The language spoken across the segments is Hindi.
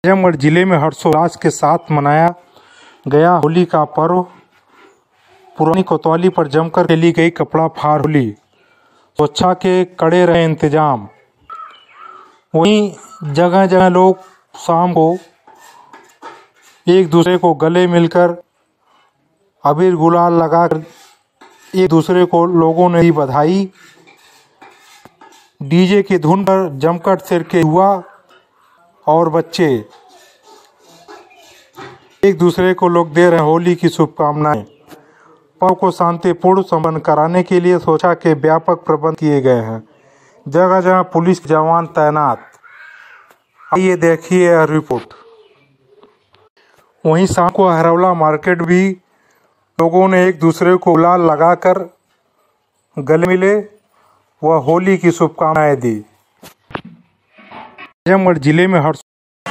आजमगढ़ जिले में हर्षोल्लास के साथ मनाया गया होली का पर्व। पुरानी कोतवाली पर जमकर खेली गई कपड़ा फाड़ होली। सुरक्षा के कड़े रहे इंतजाम। वहीं जगह जगह लोग शाम को एक दूसरे को गले मिलकर अबीर गुलाल लगाकर एक दूसरे को लोगों ने दी बधाई। डीजे की धुन पर जमकर थिरके हुआ और बच्चे एक दूसरे को लोग दे रहे होली की शुभकामनाएं। पर्व को शांतिपूर्ण संपन्न कराने के लिए सुरक्षा के व्यापक प्रबंध किए गए हैं। जगह जगह पुलिस के जवान तैनात। आइए देखिए यह रिपोर्ट। वहीं शाम को हरौला मार्केट भी लोगों ने एक दूसरे को गुलाल लगाकर गले मिले व होली की शुभकामनाएं दी। आजमगढ़ जिले में हर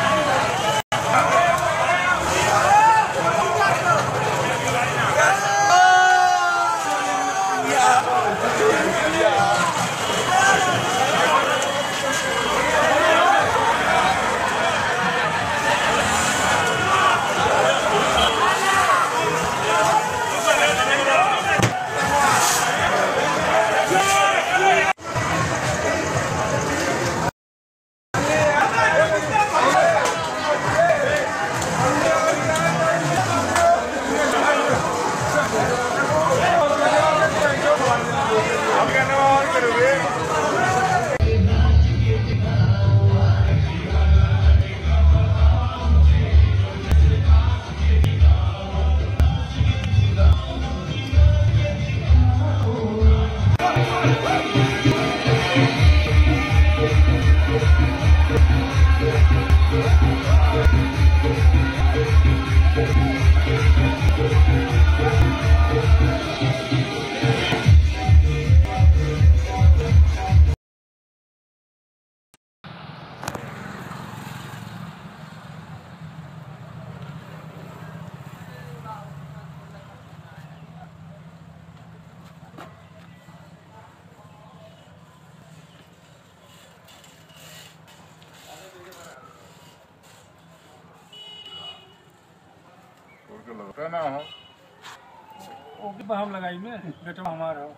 लगता ना हो ओके पर हम लगाई में बेटा हमारा हो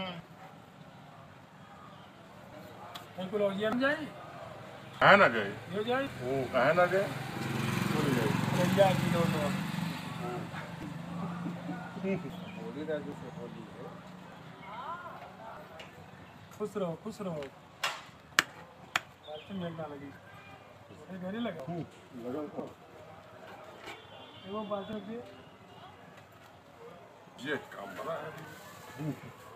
एक लोगिया में जाए है ना गए हो जाए वो है ना गए बोल गए लोगिया की दोनों होली राजू से होली है। खुश रहो बात में ना लगी घर ही लगा लगन तो वो बात है ये काम बड़ा है।